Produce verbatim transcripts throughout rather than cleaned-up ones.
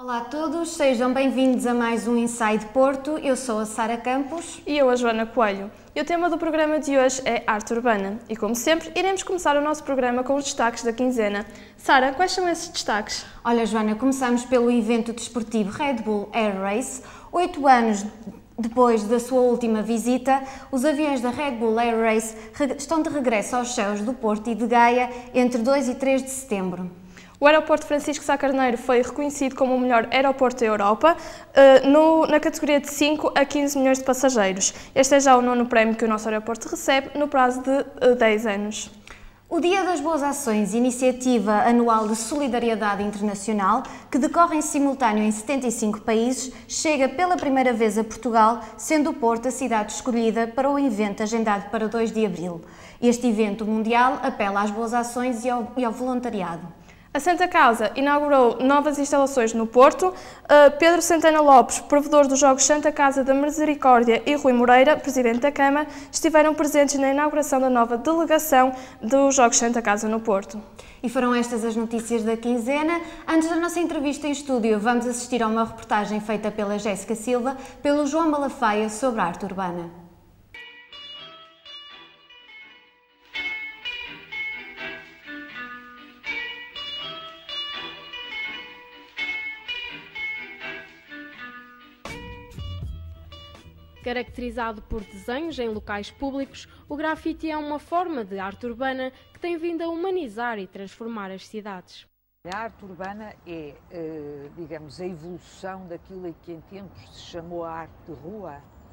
Olá a todos, sejam bem-vindos a mais um Inside Porto. Eu sou a Sara Campos. E eu, a Joana Coelho. E o tema do programa de hoje é arte urbana. E, como sempre, iremos começar o nosso programa com os destaques da quinzena. Sara, quais são esses destaques? Olha, Joana, começamos pelo evento desportivo Red Bull Air Race. Oito anos depois da sua última visita, os aviões da Red Bull Air Race estão de regresso aos céus do Porto e de Gaia entre dois e três de setembro. O aeroporto Francisco Sá Carneiro foi reconhecido como o melhor aeroporto da Europa, no, na categoria de cinco a quinze milhões de passageiros. Este é já o nono prémio que o nosso aeroporto recebe no prazo de dez anos. O Dia das Boas Ações, iniciativa anual de solidariedade internacional, que decorre em simultâneo em setenta e cinco países, chega pela primeira vez a Portugal, sendo o Porto a cidade escolhida para o evento agendado para dois de abril. Este evento mundial apela às boas ações e ao, e ao voluntariado. A Santa Casa inaugurou novas instalações no Porto. Pedro Santana Lopes, provedor dos Jogos Santa Casa da Misericórdia, e Rui Moreira, presidente da Câmara, estiveram presentes na inauguração da nova delegação dos Jogos Santa Casa no Porto. E foram estas as notícias da quinzena. Antes da nossa entrevista em estúdio, vamos assistir a uma reportagem feita pela Jéssica Silva, pelo João Malafaia, sobre a arte urbana. Caracterizado por desenhos em locais públicos, o grafite é uma forma de arte urbana que tem vindo a humanizar e transformar as cidades. A arte urbana é, digamos, a evolução daquilo que em tempos se chamou a arte de rua,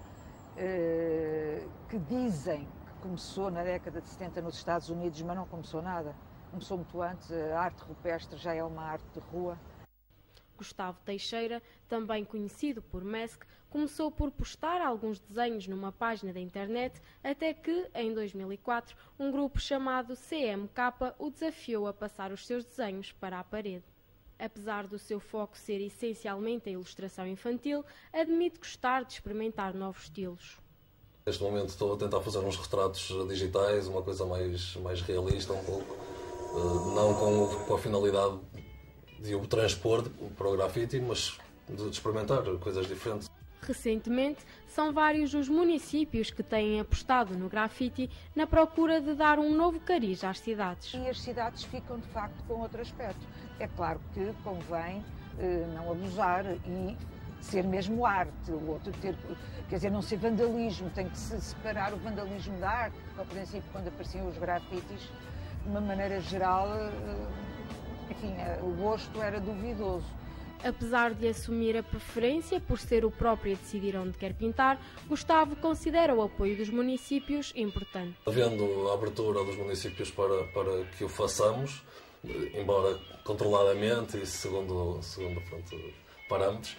que dizem que começou na década de setenta nos Estados Unidos, mas não começou nada. Começou muito antes, a arte rupestre já é uma arte de rua. Gustavo Teixeira, também conhecido por Mask, começou por postar alguns desenhos numa página da internet, até que, em dois mil e quatro, um grupo chamado C M K o desafiou a passar os seus desenhos para a parede. Apesar do seu foco ser essencialmente a ilustração infantil, admite gostar de experimentar novos estilos. Neste momento estou a tentar fazer uns retratos digitais, uma coisa mais, mais realista um pouco, não com, com a finalidade de o transpor para o grafite, mas de experimentar coisas diferentes. Recentemente, são vários os municípios que têm apostado no grafite na procura de dar um novo cariz às cidades. E as cidades ficam, de facto, com outro aspecto. É claro que convém eh, não abusar e ser mesmo arte, o outro ter, quer dizer, não ser vandalismo, tem que se separar o vandalismo da arte, porque, ao princípio, quando apareciam os grafites, de uma maneira geral, eh, enfim, o gosto era duvidoso. Apesar de assumir a preferência por ser o próprio a decidir onde quer pintar, Gustavo considera o apoio dos municípios importante. Havendo a abertura dos municípios para, para que o façamos, embora controladamente e segundo, segundo pronto, parâmetros,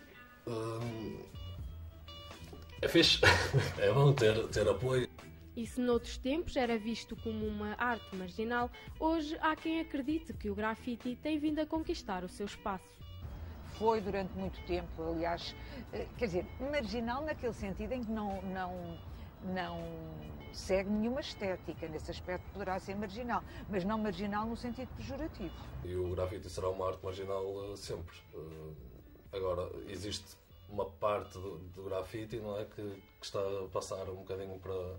é fixe, é bom ter, ter apoio. E se noutros tempos era visto como uma arte marginal, hoje há quem acredite que o grafite tem vindo a conquistar o seu espaço. Foi durante muito tempo, aliás, quer dizer, marginal naquele sentido em que não, não, não segue nenhuma estética, nesse aspecto poderá ser marginal, mas não marginal no sentido pejorativo. E o grafite será uma arte marginal sempre. Agora, existe uma parte do, do grafite, não é, que, que está a passar um bocadinho para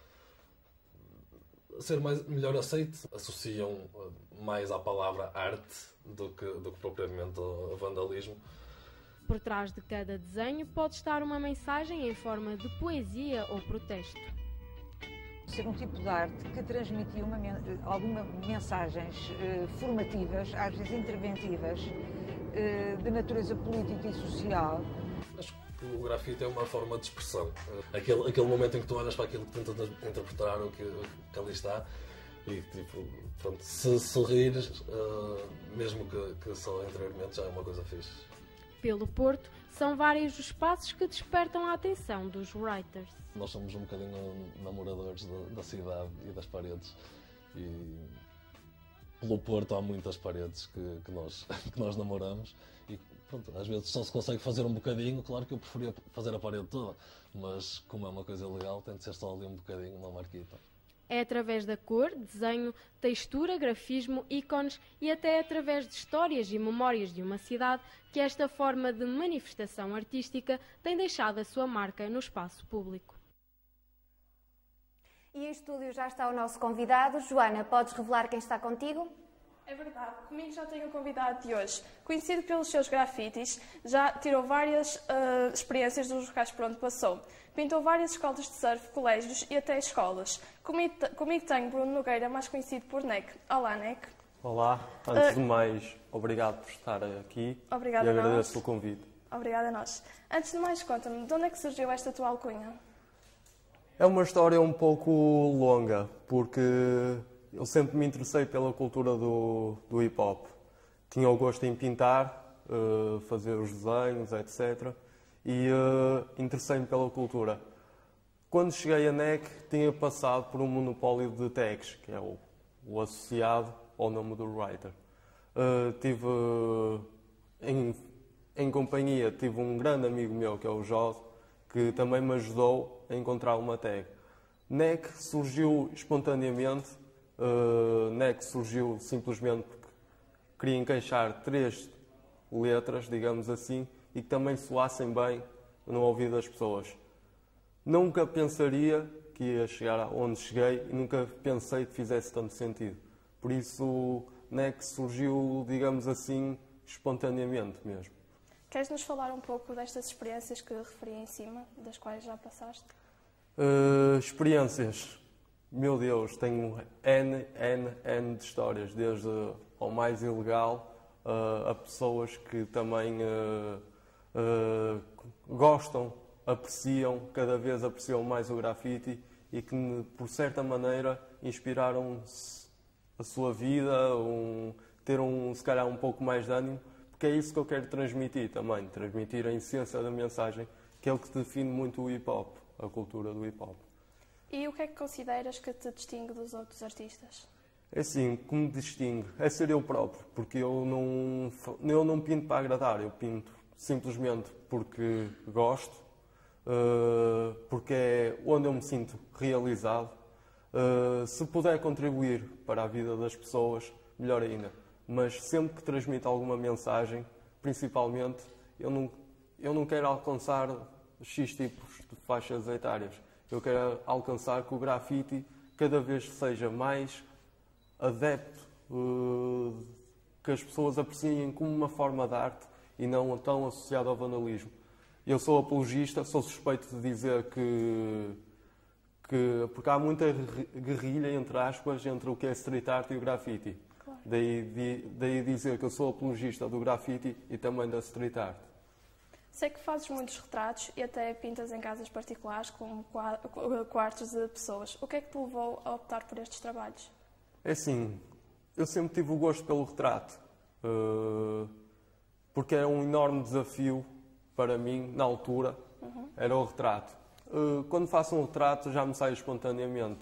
ser mais, melhor aceite, associam mais à palavra arte do que, do que propriamente ao vandalismo. Por trás de cada desenho pode estar uma mensagem em forma de poesia ou protesto. Ser um tipo de arte que transmitia uma, algumas mensagens eh, formativas, às vezes interventivas, eh, de natureza política e social. Acho que o grafite é uma forma de expressão. Aquele, aquele momento em que tu olhas para aquilo que tentas interpretar o que, o que ali está e, tipo, pronto, se sorrires, uh, mesmo que, que só interiormente, já é uma coisa fixe. Pelo Porto, são vários os espaços que despertam a atenção dos writers. Nós somos um bocadinho namoradores da, da cidade e das paredes. E pelo Porto há muitas paredes que, que, nós, que nós namoramos. E pronto, às vezes só se consegue fazer um bocadinho. Claro que eu preferia fazer a parede toda, mas como é uma coisa legal, tem de ser só ali um bocadinho, uma marquita. É através da cor, desenho, textura, grafismo, ícones e até através de histórias e memórias de uma cidade que esta forma de manifestação artística tem deixado a sua marca no espaço público. E em estúdio já está o nosso convidado. Joana, podes revelar quem está contigo? É verdade, comigo já tenho o convidado de hoje. Conhecido pelos seus grafites, já tirou várias uh, experiências dos locais por onde passou. Pintou várias escolas de surf, colégios e até escolas. Comigo, comigo tenho Bruno Nogueira, mais conhecido por Neck. Olá, Neck. Olá, antes Uh, de mais, obrigado por estar aqui Obrigada e a nós. agradeço o convite. Obrigada a nós. Antes de mais, conta-me, de onde é que surgiu esta tua alcunha? É uma história um pouco longa, porque eu sempre me interessei pela cultura do, do hip-hop. Tinha o gosto em pintar, uh, fazer os desenhos, etcétera. E uh, interessei-me pela cultura. Quando cheguei a N E C, tinha passado por um monopólio de tags, que é o, o associado ao nome do writer. Uh, tive, uh, em, em companhia, tive um grande amigo meu, que é o José, que também me ajudou a encontrar uma tag. N E C surgiu espontaneamente, uh, N E C surgiu simplesmente porque queria encaixar três letras, digamos assim, e que também soassem bem no ouvido das pessoas. Nunca pensaria que ia chegar onde cheguei e nunca pensei que fizesse tanto sentido. Por isso, N E C surgiu, digamos assim, espontaneamente mesmo. Queres nos falar um pouco destas experiências que referi em cima, das quais já passaste? Uh, experiências. Meu Deus, tenho N, N, N de histórias, desde ao mais ilegal uh, a pessoas que também uh, uh, gostam, apreciam, cada vez apreciam mais o grafite e que, por certa maneira, inspiraram a sua vida, um, ter um, se calhar um pouco mais de ânimo, porque é isso que eu quero transmitir também, transmitir a essência da mensagem, que é o que define muito o hip-hop, a cultura do hip-hop. E o que é que consideras que te distingue dos outros artistas? É assim, o que me distingue é ser eu próprio, porque eu não, eu não pinto para agradar, eu pinto simplesmente porque gosto, porque é onde eu me sinto realizado. Se puder contribuir para a vida das pessoas, melhor ainda. Mas sempre que transmito alguma mensagem, principalmente, eu não, eu não quero alcançar X tipos de faixas etárias. Eu quero alcançar que o grafite cada vez seja mais adepto, uh, que as pessoas apreciem como uma forma de arte e não tão associado ao vandalismo. Eu sou apologista, sou suspeito de dizer que, que porque há muita guerrilha, entre aspas, entre o que é street art e o grafite. Claro. Daí, de, daí dizer que eu sou apologista do grafite e também da street art. Sei que fazes muitos retratos e até pintas em casas particulares, como quartos de pessoas. O que é que te levou a optar por estes trabalhos? É assim, eu sempre tive o gosto pelo retrato, porque era um enorme desafio para mim, na altura, uhum. Era o retrato. Quando faço um retrato já me sai espontaneamente.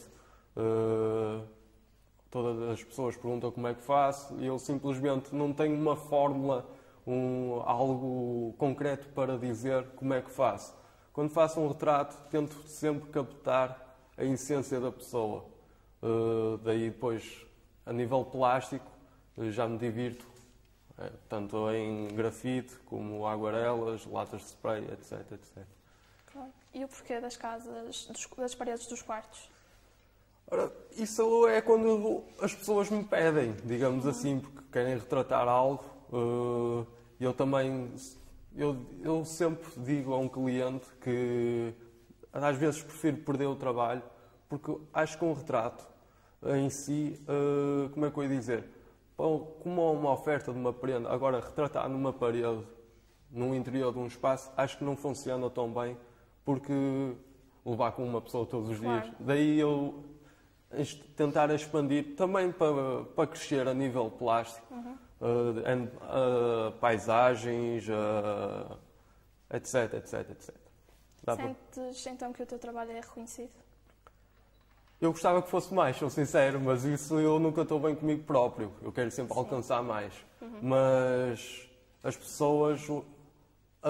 Todas as pessoas perguntam como é que faço e eu simplesmente não tenho uma fórmula, um, algo concreto para dizer como é que faço. Quando faço um retrato, tento sempre captar a essência da pessoa. Uh, daí depois, a nível plástico, já me divirto, é, tanto em grafite como aguarelas, latas de spray, etc, etcétera. Claro. E o porquê das casas, dos, das paredes dos quartos? Ora, isso é quando as pessoas me pedem, digamos uhum. assim, porque querem retratar algo. Uh, eu também, eu, eu sempre digo a um cliente que às vezes prefiro perder o trabalho, porque acho que um retrato em si, uh, como é que eu ia dizer, como uma oferta de uma prenda, agora retratar numa parede, num interior de um espaço, acho que não funciona tão bem, porque levar com uma pessoa todos os claro. dias. Daí eu tentar expandir também para, para crescer a nível plástico, uhum. uh, uh, paisagens, uh, etc, etc, etcétera. Dá Sentes para... então que o teu trabalho é reconhecido? Eu gostava que fosse mais, sou sincero, mas isso eu nunca estou bem comigo próprio. Eu quero sempre Sim. alcançar mais. Uhum. Mas as pessoas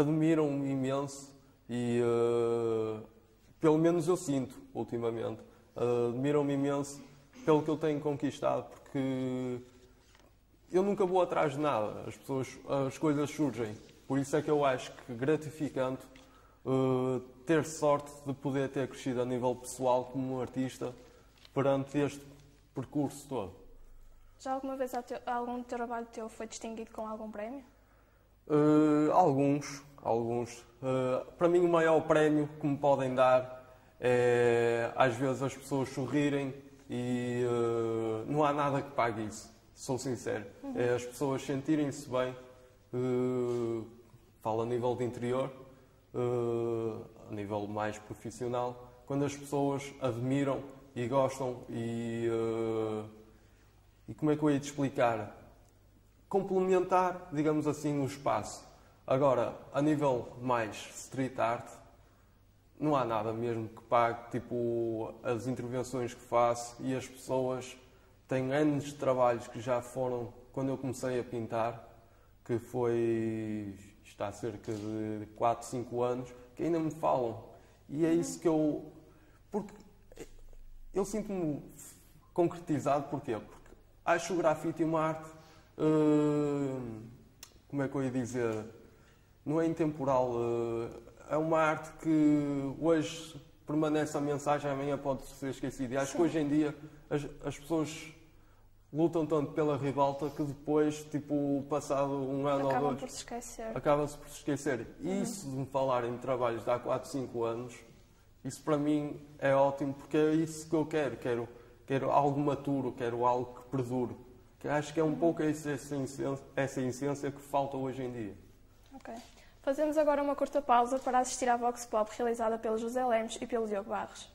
admiram-me imenso e, uh, pelo menos eu sinto, ultimamente, admiram-me imenso pelo que eu tenho conquistado, porque eu nunca vou atrás de nada, as, pessoas, as coisas surgem. Por isso é que eu acho que gratificante uh, ter sorte de poder ter crescido a nível pessoal como artista perante este percurso todo. Já alguma vez algum trabalho teu foi distinguido com algum prémio? Uh, alguns, alguns. Uh, para mim o maior prémio que me podem dar é às vezes as pessoas sorrirem e uh, não há nada que pague isso, sou sincero. Uhum. É as pessoas sentirem-se bem, uh, falo a nível de interior, uh, a nível mais profissional, quando as pessoas admiram e gostam e, uh, e como é que eu ia te explicar? Complementar, digamos assim, o espaço. Agora, a nível mais street art, não há nada mesmo que pague, tipo, as intervenções que faço e as pessoas têm anos de trabalhos que já foram quando eu comecei a pintar, que foi, está há cerca de quatro, cinco anos, que ainda me falam. E é isso que eu... Porque eu sinto-me concretizado, porquê? Porque acho o grafite uma arte, uh, como é que eu ia dizer, não é intemporal, uh, é uma arte que hoje permanece a mensagem, amanhã pode ser esquecida. E acho Sim. que hoje em dia as, as pessoas lutam tanto pela ribalta que depois, tipo, passado um ano Acabam ou dois, por se esquecer. acaba-se por se esquecer. E uhum. isso de me falarem de trabalhos de há quatro, cinco anos, isso para mim é ótimo, porque é isso que eu quero. Quero, quero algo maturo, quero algo que perdure. Que acho que é um uhum. pouco essa essência, essa essência que falta hoje em dia. Ok. Fazemos agora uma curta pausa para assistir à Vox Pop realizada pelo José Lemos e pelo Diogo Barros.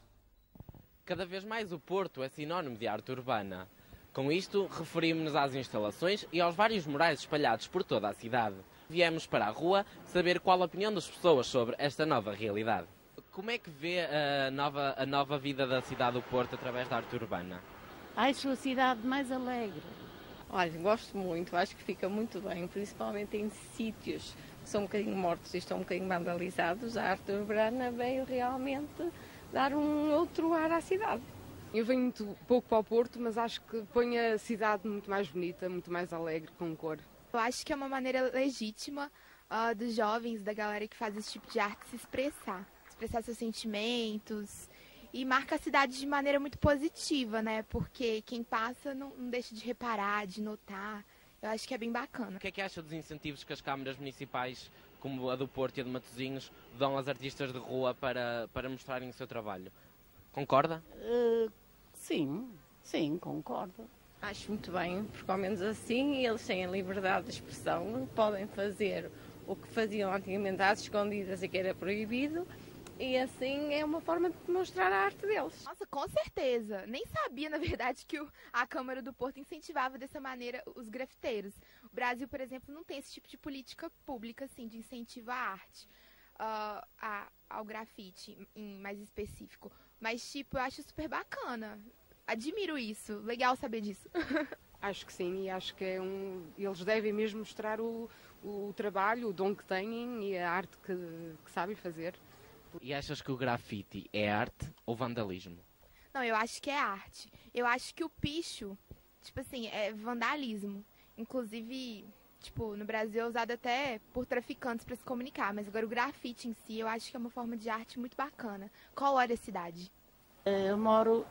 Cada vez mais o Porto é sinónimo de arte urbana. Com isto, referimos-nos às instalações e aos vários murais espalhados por toda a cidade. Viemos para a rua saber qual a opinião das pessoas sobre esta nova realidade. Como é que vê a nova, a nova vida da cidade do Porto através da arte urbana? Acho a cidade mais alegre. Olha, gosto muito, acho que fica muito bem, principalmente em sítios que são um bocadinho mortos e estão um bocadinho vandalizados. A arte urbana veio realmente dar um outro ar à cidade. Eu venho muito pouco para o Porto, mas acho que põe a cidade muito mais bonita, muito mais alegre, com cor. Eu acho que é uma maneira legítima uh, dos jovens, da galera que faz esse tipo de arte, se expressar. Expressar seus sentimentos. E marca a cidade de maneira muito positiva, né? Porque quem passa não, não deixa de reparar, de notar. Eu acho que é bem bacana. O que é que acha dos incentivos que as câmaras municipais, como a do Porto e a de Matosinhos, dão aos artistas de rua para, para mostrarem o seu trabalho? Concorda? Uh, sim, sim, concordo. Acho muito bem, porque ao menos assim eles têm a liberdade de expressão, podem fazer o que faziam antigamente às escondidas e que era proibido. E assim é uma forma de demonstrar a arte deles. Nossa, com certeza. Nem sabia, na verdade, que o, a Câmara do Porto incentivava dessa maneira os grafiteiros. O Brasil, por exemplo, não tem esse tipo de política pública, assim, de incentivo à arte, uh, a, ao grafite, em mais específico. Mas, tipo, eu acho super bacana. Admiro isso. Legal saber disso. Acho que sim, e acho que é um, eles devem mesmo mostrar o, o trabalho, o dom que têm e a arte que, que sabem fazer. E achas que o grafite é arte ou vandalismo? Não, eu acho que é arte. Eu acho que o picho, tipo assim, é vandalismo. Inclusive, tipo, no Brasil é usado até por traficantes para se comunicar. Mas agora o grafite em si, eu acho que é uma forma de arte muito bacana. Qual hora é a cidade? Eu moro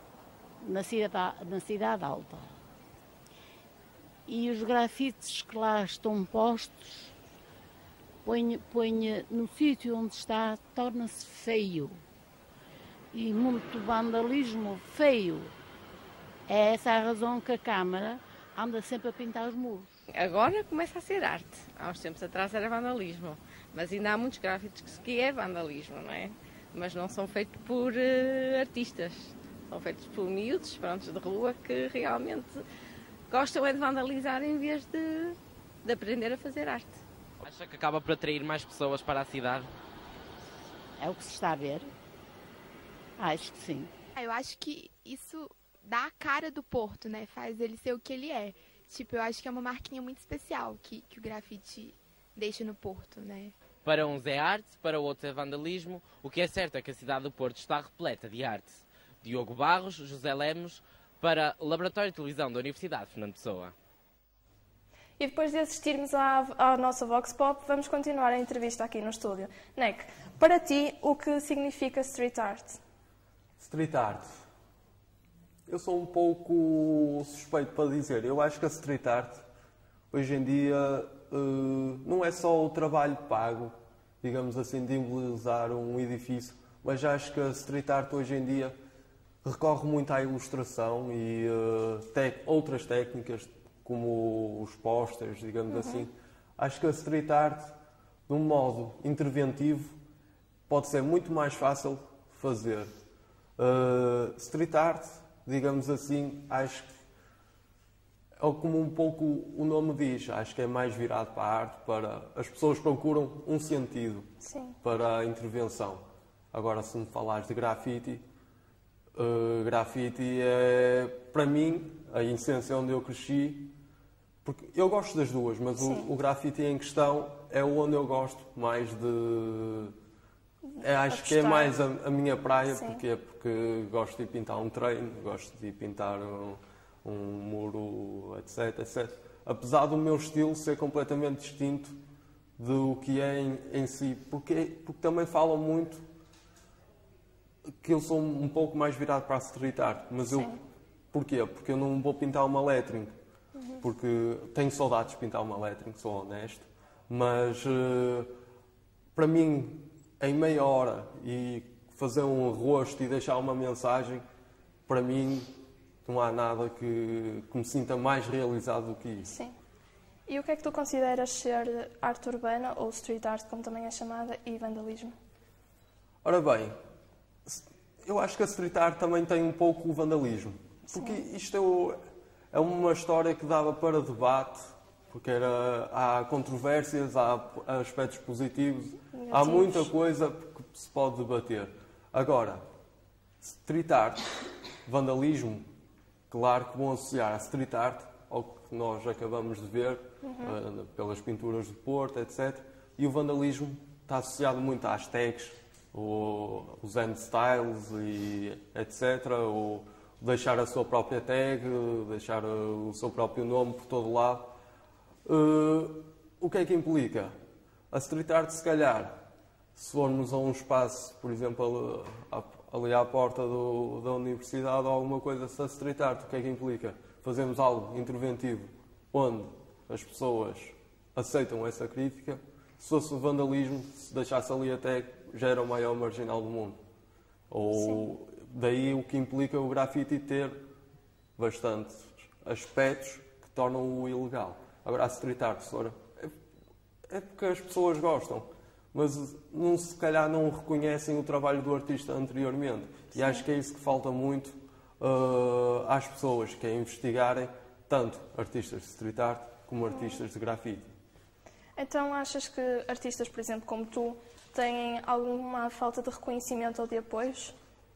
na cidade, na cidade alta. E os grafites que lá estão postos, Põe, põe no sítio onde está, torna-se feio. E muito vandalismo feio. É essa a razão que a Câmara anda sempre a pintar os muros. Agora começa a ser arte. Há uns tempos atrás era vandalismo. Mas ainda há muitos gráficos que é vandalismo, não é? Mas não são feitos por uh, artistas. São feitos por miúdos, prontos, de rua, que realmente gostam é de vandalizar em vez de, de aprender a fazer arte. Acha que acaba por atrair mais pessoas para a cidade? É o que se está a ver. Acho que sim. Eu acho que isso dá a cara do Porto, né? Faz ele ser o que ele é. Tipo, eu acho que é uma marquinha muito especial que, que o grafite deixa no Porto, né? Para uns é arte, para outros é vandalismo. O que é certo é que a cidade do Porto está repleta de arte. Diogo Barros, José Lemos, para o Laboratório de Televisão da Universidade de Fernando Pessoa. E depois de assistirmos à, à nossa Vox Pop, vamos continuar a entrevista aqui no estúdio. Neck, para ti, o que significa street art? Street art. Eu sou um pouco suspeito para dizer. Eu acho que a street art, hoje em dia, uh, não é só o trabalho pago, digamos assim, de imobilizar um edifício, mas acho que a street art, hoje em dia, recorre muito à ilustração e uh, tec- outras técnicas, como os posters, digamos uhum. assim. Acho que a street art, de um modo interventivo, pode ser muito mais fácil fazer. Uh, street art, digamos assim, acho que é como um pouco o nome diz, acho que é mais virado para a arte, para as pessoas procuram um sentido Sim. para a intervenção. Agora, se me falares de grafite, uh, grafite é, para mim, a essência onde eu cresci, porque eu gosto das duas, mas o, o grafite em questão é onde eu gosto mais de... É, acho que é mais a, a minha praia, porque, porque gosto de pintar um treino, gosto de pintar um, um muro, etc, etcétera. Apesar do meu estilo ser completamente distinto do que é em, em si, porque, porque também falam muito que eu sou um pouco mais virado para a street art, mas eu... Porquê? Porque eu não vou pintar uma lettering. Porque tenho saudades de pintar uma lettering, sou honesto, mas uh, para mim, em meia hora, e fazer um rosto e deixar uma mensagem, para mim não há nada que, que me sinta mais realizado do que isso. Sim. E o que é que tu consideras ser arte urbana, ou street art, como também é chamada, e vandalismo? Ora bem, eu acho que a street art também tem um pouco o vandalismo, porque Sim. isto é o... É uma história que dava para debate, porque era, há controvérsias, há aspectos positivos, Negativos. Há muita coisa que se pode debater. Agora, street art, vandalismo, claro que vão associar a street art ao que nós acabamos de ver, uhum. uh, pelas pinturas do Porto, etcétera. E o vandalismo está associado muito às tags, ou, os end styles, e etcétera. Ou, deixar a sua própria tag, deixar o seu próprio nome por todo lado. Uh, o que é que implica? A street art, se calhar, se formos a um espaço, por exemplo, ali, ali à porta do, da universidade ou alguma coisa, se a street art, o que é que implica? Fazemos algo interventivo, onde as pessoas aceitam essa crítica. Se fosse o vandalismo, se deixasse ali a tag, já era o maior marginal do mundo. Ou... Sim. Daí o que implica o grafite ter bastantes aspectos que tornam-o ilegal. Agora, a street art, é, é porque as pessoas gostam, mas não, se calhar não reconhecem o trabalho do artista anteriormente. Sim. E acho que é isso que falta muito uh, às pessoas, que é investigarem tanto artistas de street art como artistas de grafite. Então, achas que artistas, por exemplo, como tu, têm alguma falta de reconhecimento ou de apoios?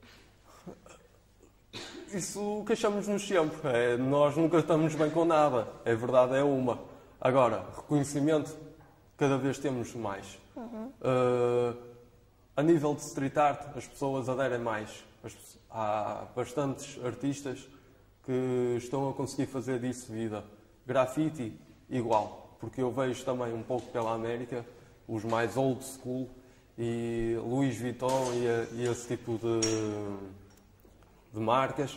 Isso queixamos-nos sempre. É, nós nunca estamos bem com nada. É verdade, é uma. Agora, reconhecimento, cada vez temos mais. Uhum. Uh, a nível de street art, as pessoas aderem mais. As, há bastantes artistas que estão a conseguir fazer disso vida. Grafite, igual. Porque eu vejo também um pouco pela América, os mais old school, e Louis Vuitton e, e esse tipo de... de marcas,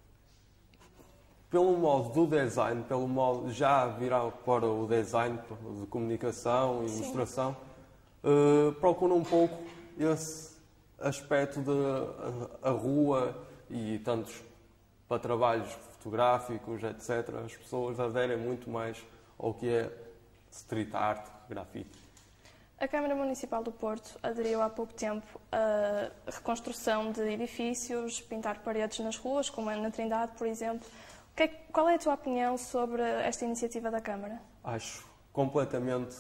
pelo modo do design, pelo modo já virar para o design de comunicação e ilustração, uh, procuram um pouco esse aspecto de a, a rua e tantos para trabalhos fotográficos, etcétera. As pessoas aderem muito mais ao que é street art, grafite. A Câmara Municipal do Porto aderiu há pouco tempo à reconstrução de edifícios, pintar paredes nas ruas, como é na Trindade, por exemplo. O que é, qual é a tua opinião sobre esta iniciativa da Câmara? Acho completamente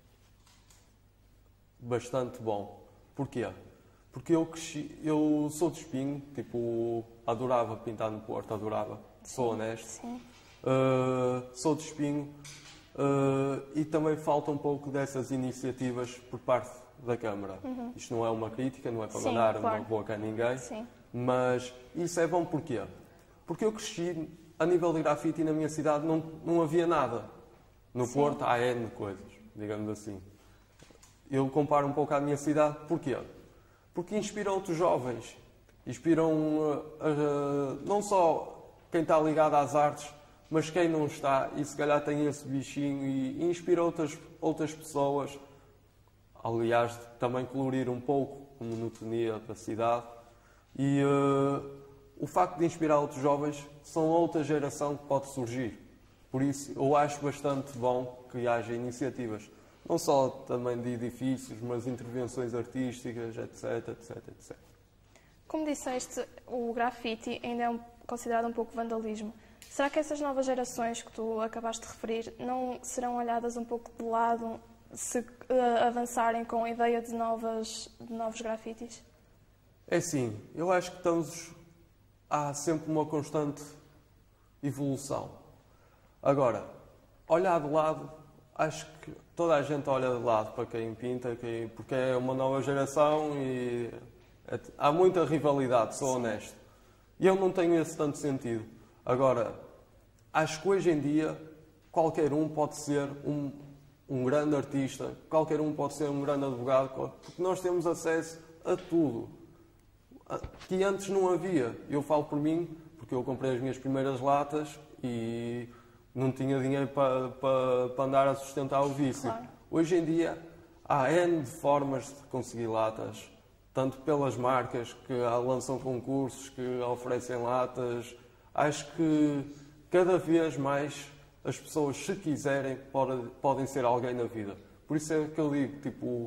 bastante bom. Porquê? Porque eu, cresci, eu sou de Espinho, tipo, adorava pintar no Porto, adorava, sim, sou honesto. Sim. Uh, sou de Espinho. Uh, e também falta um pouco dessas iniciativas por parte da Câmara. Uhum. Isto não é uma crítica, não é para Sim, mandar claro. uma boca a ninguém, Sim. Mas isso é bom porquê? Porque eu cresci, a nível de grafite na minha cidade não, não havia nada. No Sim. Porto há N coisas, digamos assim. Eu comparo um pouco à minha cidade, porquê? Porque inspiram outros jovens. Inspiram uh, uh, não só quem está ligado às artes, mas quem não está e se calhar tem esse bichinho e, e inspira outras, outras pessoas. Aliás, também colorir um pouco a monotonia da cidade. E uh, o facto de inspirar outros jovens são outra geração que pode surgir. Por isso, eu acho bastante bom que haja iniciativas, não só também de edifícios, mas intervenções artísticas, etc, etc, etcétera. Como disseste, o grafite ainda é um, considerado um pouco vandalismo. Será que essas novas gerações que tu acabaste de referir não serão olhadas um pouco de lado se uh, avançarem com a ideia de, novas, de novos grafites? É sim, eu acho que estamos... há sempre uma constante evolução. Agora, olhar de lado, acho que toda a gente olha de lado para quem pinta, quem, porque é uma nova geração e é, há muita rivalidade, sou honesto. E eu não tenho esse tanto sentido. Agora, acho que hoje em dia qualquer um pode ser um, um grande artista, qualquer um pode ser um grande advogado, porque nós temos acesso a tudo. Que antes não havia. Eu falo por mim, porque eu comprei as minhas primeiras latas e não tinha dinheiro para, para, para andar a sustentar o vício. Claro. Hoje em dia há N formas de conseguir latas, tanto pelas marcas que lançam concursos, que oferecem latas. Acho que cada vez mais as pessoas, se quiserem, podem, podem ser alguém na vida. Por isso é que eu digo, tipo,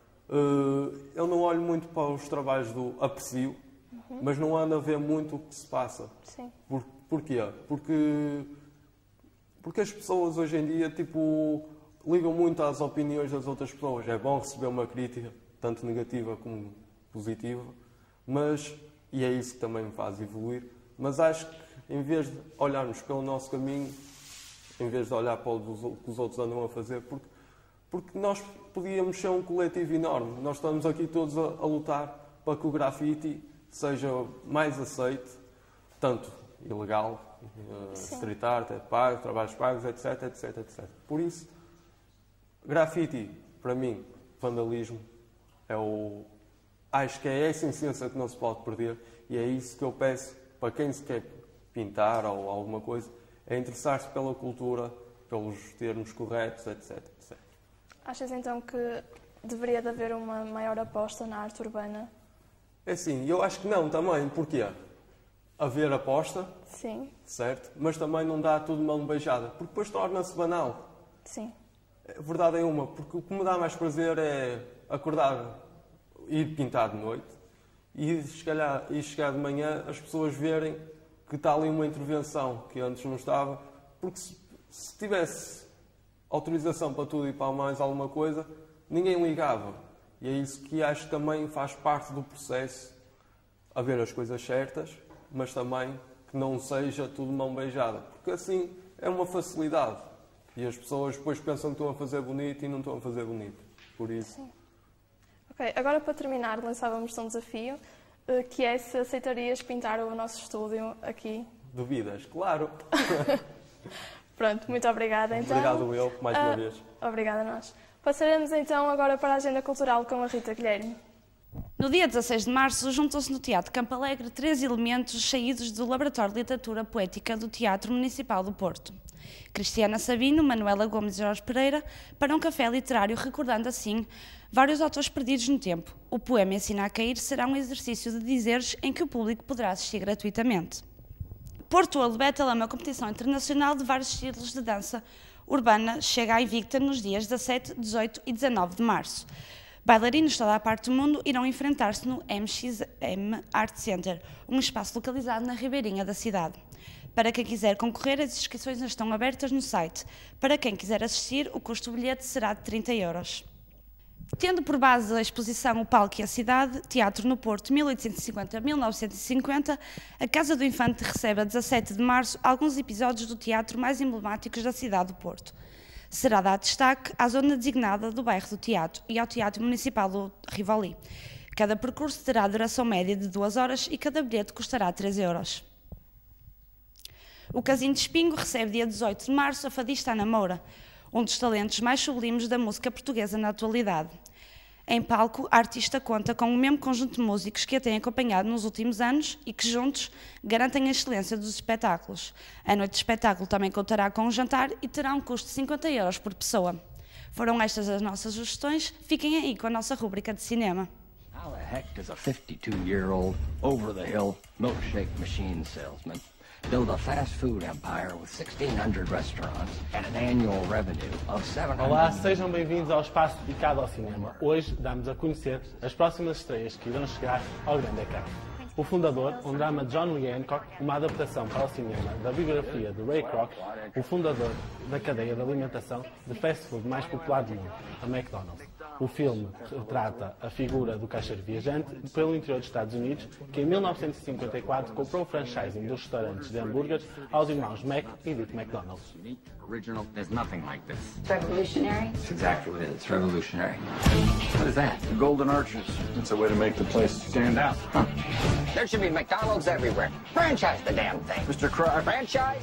Uh, eu não olho muito para os trabalhos do aprecio, uhum. mas não ando a ver muito o que se passa. Sim. Por, porquê? Porque, porque as pessoas hoje em dia tipo, ligam muito às opiniões das outras pessoas. É bom receber uma crítica, tanto negativa como positiva, mas, e é isso que também me faz evoluir, mas acho que em vez de olharmos pelo nosso caminho, em vez de olhar para o que os outros andam a fazer, porque Porque nós podíamos ser um coletivo enorme. Nós estamos aqui todos a, a lutar para que o grafite seja mais aceite, tanto ilegal, uh, street art, é pago, trabalhos pagos, etc, etc, etcétera. Por isso, grafite, para mim, vandalismo, é o, acho que é essa essência que não se pode perder e é isso que eu peço para quem se quer pintar ou alguma coisa, é interessar-se pela cultura, pelos termos corretos, etc, etcétera. Achas então que deveria de haver uma maior aposta na arte urbana? É assim, eu acho que não também. Porquê? Haver aposta, Sim. certo? Mas também não dá tudo de mão beijada, porque depois torna-se banal. Sim. A verdade é uma, porque o que me dá mais prazer é acordar, ir pintar de noite e chegar, e chegar de manhã as pessoas verem que está ali uma intervenção que antes não estava, porque se, se tivesse autorização para tudo e para mais alguma coisa, ninguém ligava. E é isso que acho que também faz parte do processo, haver as coisas certas, mas também que não seja tudo mão beijada. Porque assim é uma facilidade. E as pessoas depois pensam que estão a fazer bonito e não estão a fazer bonito. Por isso. Sim. Ok, agora para terminar, lançávamos um desafio, que é se aceitarias pintar o nosso estúdio aqui. Duvidas? Claro. Pronto, muito obrigada então. Obrigado eu, mais uma uh, vez. Obrigada a nós. Passaremos então agora para a agenda cultural com a Rita Guilherme. No dia dezasseis de março, juntam-se no Teatro Campo Alegre três elementos saídos do Laboratório de Literatura Poética do Teatro Municipal do Porto. Cristiana Sabino, Manuela Gomes e Jorge Pereira, para um café literário, recordando assim vários autores perdidos no tempo. O poema Ensina a Cair será um exercício de dizeres em que o público poderá assistir gratuitamente. Porto Ouro Battle é uma competição internacional de vários estilos de dança urbana, chega à Invicta nos dias dezassete, dezoito e dezanove de março. Bailarinos de toda a parte do mundo irão enfrentar-se no M X M Art Center, um espaço localizado na ribeirinha da cidade. Para quem quiser concorrer, as inscrições estão abertas no site. Para quem quiser assistir, o custo do bilhete será de trinta euros. Tendo por base a exposição O Palco e a Cidade, Teatro no Porto, mil oitocentos e cinquenta a mil novecentos e cinquenta, a Casa do Infante recebe a dezassete de março alguns episódios do teatro mais emblemáticos da cidade do Porto. Será dado destaque à zona designada do bairro do Teatro e ao Teatro Municipal do Rivoli, Cada percurso terá duração média de duas horas e cada bilhete custará três euros. O Casino de Espinho recebe dia dezoito de março a fadista Ana Moura, um dos talentos mais sublimes da música portuguesa na atualidade. Em palco, a artista conta com o mesmo conjunto de músicos que a têm acompanhado nos últimos anos e que, juntos, garantem a excelência dos espetáculos. A noite de espetáculo também contará com um jantar e terá um custo de cinquenta euros por pessoa. Foram estas as nossas sugestões. Fiquem aí com a nossa rúbrica de cinema. How the heck does a fifty-two-year-old, over-the-hill milkshake machine salesman build a fast food empire with sixteen hundred restaurants and an annual revenue of seven hundred... Olá, sejam bem-vindos ao espaço dedicado ao cinema. Hoje damos a conhecer as próximas estreias que irão chegar ao grande ecrã. O Fundador, um drama de John Lee Hancock, uma adaptação para o cinema da biografia de Ray Kroc, o fundador da cadeia de alimentação de fast food mais popular do mundo, a McDonald's. O filme retrata a figura do caixeiro viajante pelo interior dos Estados Unidos, que em mil novecentos e cinquenta e quatro comprou o franchising dos restaurantes de hambúrgueres aos irmãos Mac e Dick McDonald. Original, there's nothing like this. It's revolutionary? It's exactly what it is. It's revolutionary. What is that? The Golden Arches. It's a way to make the place stand out. Huh. There should be McDonald's everywhere. Franchise the damn thing. Mister Kroc. Franchise?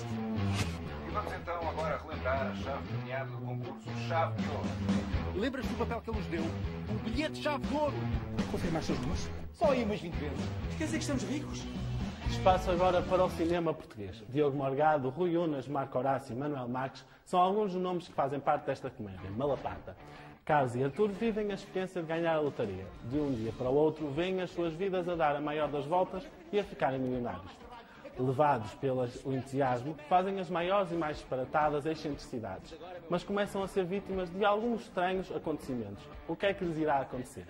E vamos então agora relembrar a chave premiada do concurso Chave de Ouro. Lembras-te do papel que ele nos deu? Um bilhete-chave de ouro. Confirmar seus números? Só aí umas vinte vezes. Quer dizer que estamos ricos? Espaço agora para o cinema português. Diogo Morgado, Rui Unas, Marco Horácio e Manuel Marques são alguns dos nomes que fazem parte desta comédia, Malapata. Carlos e Artur vivem a experiência de ganhar a lotaria. De um dia para o outro, veem as suas vidas a dar a maior das voltas e a ficarem milionários. Levados pelo entusiasmo, fazem as maiores e mais disparatadas excentricidades, mas começam a ser vítimas de alguns estranhos acontecimentos. O que é que lhes irá acontecer?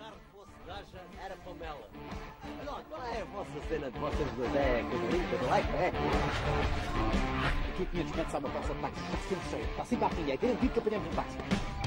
Era Pamela. Não, qual é a vossa cena de vocês dois? É casamento, like, é? Aqui quinhentos metros há uma praça de táxi. Está sempre cheio. Está sempre à fim. É garantido que apanhamos um táxi.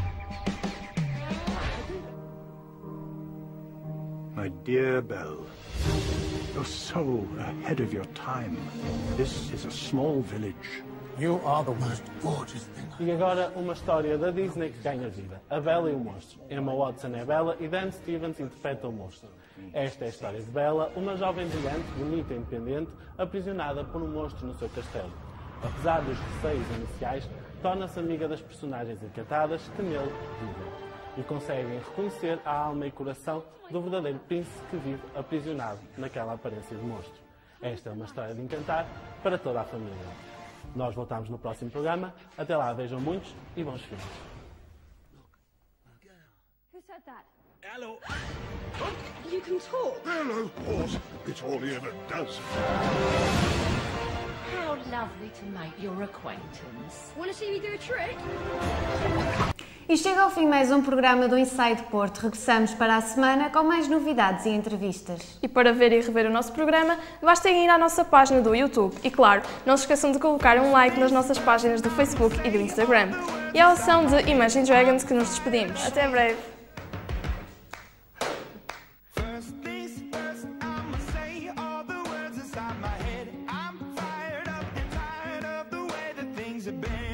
My dear Belle, you're so ahead of your time. This is a small village. You are the most gorgeous thing. E agora uma história da Disney que ganha vida. A Bela e o Monstro. Emma Watson é Bela e Dan Stevens interpreta o monstro. Esta é a história de Bela, uma jovem brilhante, bonita e independente, aprisionada por um monstro no seu castelo. Apesar dos receios iniciais, torna-se amiga das personagens encantadas que nele vivem. E conseguem reconhecer a alma e coração do verdadeiro príncipe que vive aprisionado naquela aparência de monstro. Esta é uma história de encantar para toda a família. Nós voltamos no próximo programa. Até lá, vejam muitos e bons filmes. Who said that? Hello. You can talk. Hello, of course. It's all he ever does. How lovely to make your acquaintance. Want to see me do a trick? E chega ao fim mais um programa do Inside Porto. Regressamos para a semana com mais novidades e entrevistas. E para ver e rever o nosso programa, basta ir à nossa página do YouTube. E claro, não se esqueçam de colocar um like nas nossas páginas do Facebook e do Instagram. E é a ação de Imagine Dragons que nos despedimos. Até breve! Been